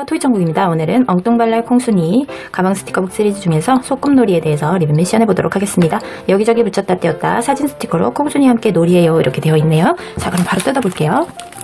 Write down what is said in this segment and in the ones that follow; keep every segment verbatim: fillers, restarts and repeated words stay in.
토이천국입니다. 오늘은 엉뚱발랄 콩순이 가방 스티커북 시리즈 중에서 소꿉놀이에 대해서 리뷰 미션 해보도록 하겠습니다. 여기저기 붙였다 떼었다 사진 스티커로 콩순이와 함께 놀이해요 이렇게 되어 있네요. 자, 그럼 바로 뜯어볼게요.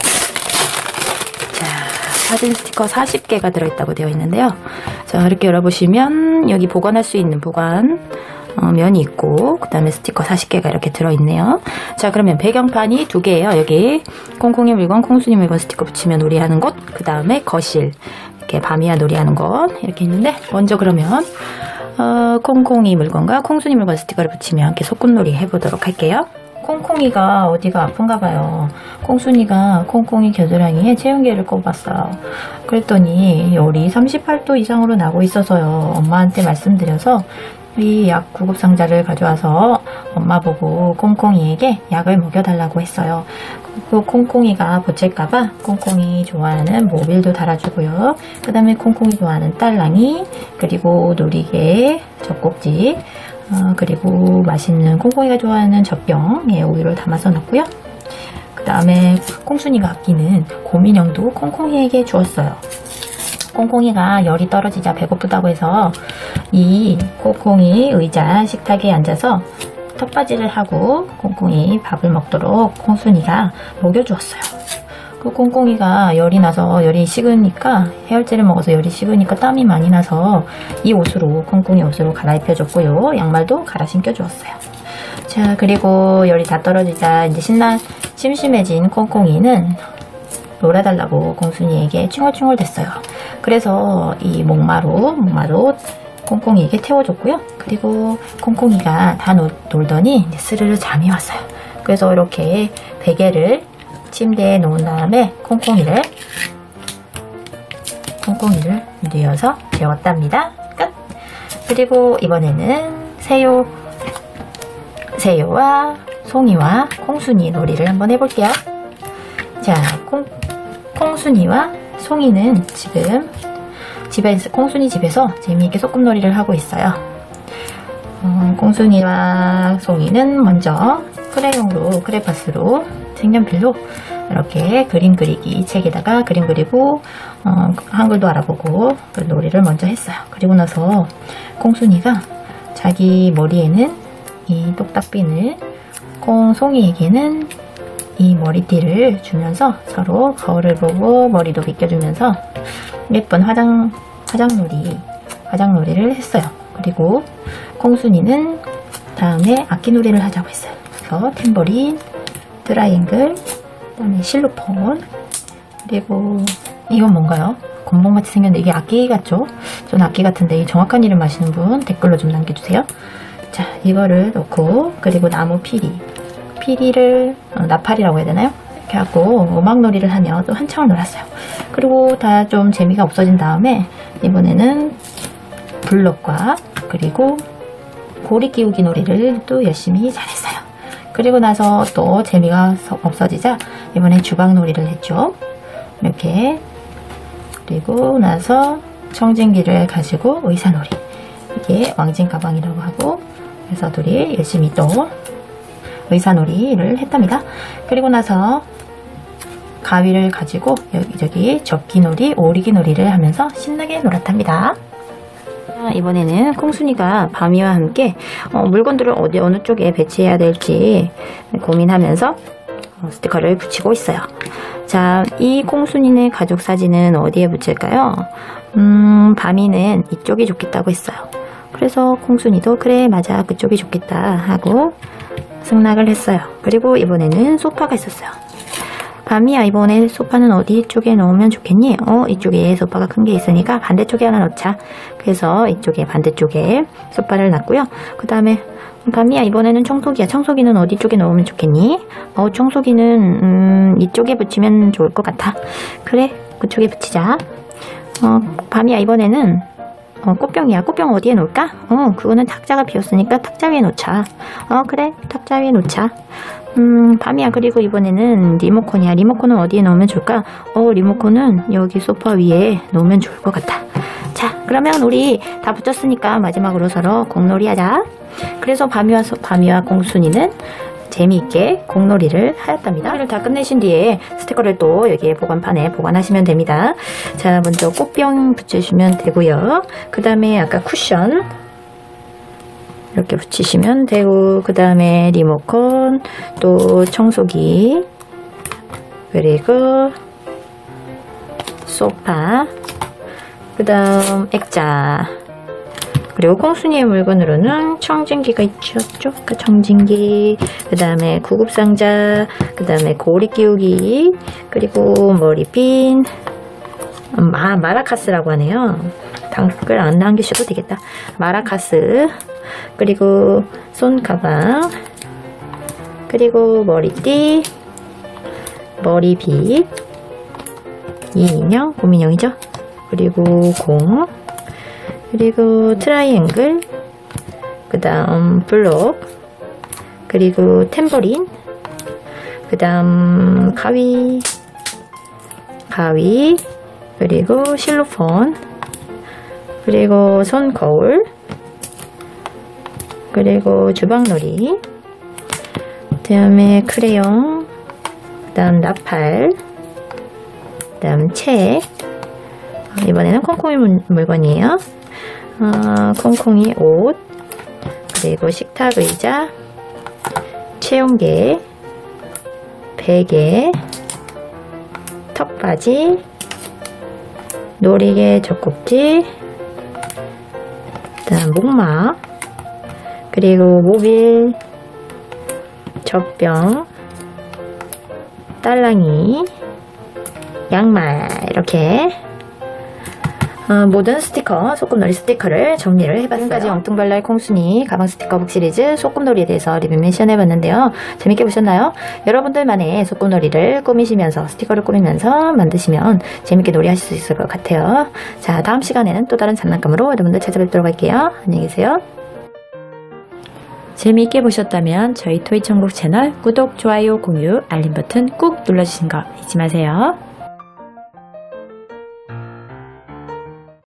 자, 사진 스티커 사십 개가 들어있다고 되어 있는데요. 자, 이렇게 열어보시면 여기 보관할 수 있는 보관 어, 면이 있고 그 다음에 스티커 사십 개가 이렇게 들어있네요. 자, 그러면 배경판이 두 개예요. 여기 콩콩이 물건, 콩순이 물건 스티커 붙이면 놀이하는 곳, 그 다음에 거실 이렇게 밤이야 놀이하는 곳 이렇게 있는데, 먼저 그러면 어, 콩콩이 물건과 콩순이 물건 스티커를 붙이면 이렇게 소꿉놀이 해보도록 할게요. 콩콩이가 어디가 아픈가 봐요. 콩순이가 콩콩이 겨드랑이에 체온계를 꼽았어요. 그랬더니 열이 삼십팔 도 이상으로 나고 있어서요. 엄마한테 말씀드려서 이 약 구급 상자를 가져와서 엄마 보고 콩콩이에게 약을 먹여달라고 했어요. 그 콩콩이가 보챌까봐 콩콩이 좋아하는 모빌도 달아주고요. 그 다음에 콩콩이 좋아하는 딸랑이, 그리고 놀이개, 젖꼭지, 어, 그리고 맛있는 콩콩이가 좋아하는 젖병에 우유를 담아서 넣고요. 그 다음에 콩순이가 아끼는 곰인형도 콩콩이에게 주었어요. 콩콩이가 열이 떨어지자 배고프다고 해서 이 콩콩이 의자 식탁에 앉아서 턱받이를 하고 콩콩이 밥을 먹도록 콩순이가 먹여주었어요. 그 콩콩이가 열이 나서 열이 식으니까, 해열제를 먹어서 열이 식으니까 땀이 많이 나서 이 옷으로, 콩콩이 옷으로 갈아입혀줬고요. 양말도 갈아 신겨주었어요. 자, 그리고 열이 다 떨어지자 이제 신나 심심해진 콩콩이는 놀아달라고 콩순이에게 칭얼칭얼 댔어요. 그래서 이 목마루, 목마루 콩콩이에게 태워줬고요. 그리고 콩콩이가 다 놀, 놀더니 이제 스르르 잠이 왔어요. 그래서 이렇게 베개를 침대에 놓은 다음에 콩콩이를 콩콩이를 뉘어서 재웠답니다. 끝! 그리고 이번에는 새요, 새요와 송이와 콩순이 놀이를 한번 해볼게요. 자, 콩, 콩순이와 송이는 지금 집에서, 콩순이 집에서 재미있게 소꿉놀이를 하고 있어요. 어, 콩순이와 송이는 먼저 크레용으로, 크레파스로, 색연필로 이렇게 그림 그리기 책에다가 그림 그리고 어, 한글도 알아보고 그 놀이를 먼저 했어요. 그리고 나서 콩순이가 자기 머리에는 이 똑딱핀을, 콩송이에게는 이 머리띠를 주면서 서로 거울을 보고 머리도 빗겨주면서 예쁜 화장, 화장놀이, 화장놀이를 했어요. 그리고 콩순이는 다음에 악기놀이를 하자고 했어요. 그래서 탬버린, 트라이앵글, 그 다음에 실로폰, 그리고 이건 뭔가요? 곤봉같이 생겼는데 이게 악기 같죠? 전 악기 같은데 정확한 이름 아시는 분 댓글로 좀 남겨주세요. 자, 이거를 넣고, 그리고 나무 피리, 피리를 어, 나팔이라고 해야 되나요? 이렇게 하고 음악놀이를 하며 또 한창을 놀았어요. 그리고 다 좀 재미가 없어진 다음에 이번에는 블럭과 그리고 고리 끼우기 놀이를 또 열심히 잘했어요. 그리고 나서 또 재미가 없어지자 이번엔 주방놀이를 했죠. 이렇게. 그리고 나서 청진기를 가지고 의사놀이, 이게 왕진 가방이라고 하고, 의사놀이 열심히 또 의사놀이를 했답니다. 그리고 나서 가위를 가지고 여기저기 접기놀이, 오리기놀이를 하면서 신나게 놀았답니다. 이번에는 콩순이가 밤이와 함께 어, 물건들을 어디 어느 쪽에 배치해야 될지 고민하면서 어, 스티커를 붙이고 있어요. 자, 이 콩순이네 가족 사진은 어디에 붙일까요? 음, 밤이는 이쪽이 좋겠다고 했어요. 그래서 콩순이도 그래 맞아 그쪽이 좋겠다 하고 승낙을 했어요. 그리고 이번에는 소파가 있었어요. 밤이야, 이번에 소파는 어디 쪽에 넣으면 좋겠니? 어, 이쪽에 소파가 큰 게 있으니까 반대쪽에 하나 넣자. 그래서 이쪽에 반대쪽에 소파를 놨고요. 그 다음에 밤이야, 이번에는 청소기야. 청소기는 어디 쪽에 넣으면 좋겠니? 어, 청소기는 음, 이쪽에 붙이면 좋을 것 같아. 그래, 그쪽에 붙이자. 어, 밤이야, 이번에는 어, 꽃병이야. 꽃병 어디에 놓을까? 어, 그거는 탁자가 비었으니까 탁자 위에 놓자. 어, 그래, 탁자 위에 놓자. 음, 밤이야. 그리고 이번에는 리모컨이야. 리모컨은 어디에 넣으면 좋을까? 어, 리모컨은 여기 소파 위에 놓으면 좋을 것 같아. 자, 그러면 우리 다 붙였으니까 마지막으로 서로 공놀이 하자. 그래서 밤이와, 밤이와 콩순이는 재미있게 공놀이를 하였답니다. 공놀이를 다 끝내신 뒤에 스티커를 또 여기에 보관판에 보관하시면 됩니다. 자, 먼저 꽃병 붙여주시면 되고요. 그 다음에 아까 쿠션 이렇게 붙이시면 되고, 그 다음에 리모컨, 또 청소기, 그리고 소파, 그 다음 액자, 그리고 콩순이의 물건으로는 청진기가 있죠. 그 청진기, 그 다음에 구급상자, 그 다음에 고리 끼우기, 그리고 머리핀, 아, 마라카스라고 하네요. 당글 안 남기셔도 되겠다. 마라카스, 그리고 손가방, 그리고 머리띠, 머리빗, 이 인형, 곰인형이죠. 그리고 공, 그리고 트라이앵글, 그 다음 블록, 그리고 탬버린, 그 다음 가위, 가위, 그리고 실로폰, 그리고 손 거울, 그리고 주방놀이, 그 다음에 크레용, 그 다음 나팔, 그 다음 책, 이번에는 콩콩이 물건이에요. 어, 콩콩이 옷, 그리고 식탁 의자, 체온계, 베개, 턱받이, 놀이개 젖꼭지, 그 다음 목마, 그리고 모빌, 젖병, 딸랑이, 양말, 이렇게 어, 모든 스티커, 소꿉놀이 스티커를 정리를 해봤어요. 지금까지 엉뚱발랄 콩순이 가방 스티커북 시리즈 소꿉놀이에 대해서 리뷰 미션해봤는데요. 재밌게 보셨나요? 여러분들만의 소꿉놀이를 꾸미시면서, 스티커를 꾸미면서 만드시면 재밌게 놀이하실 수 있을 것 같아요. 자, 다음 시간에는 또 다른 장난감으로 여러분들 찾아뵙도록 할게요. 안녕히 계세요. 재미있게 보셨다면 저희 토이천국 채널 구독, 좋아요, 공유, 알림 버튼 꾹 눌러주시는 거 잊지 마세요.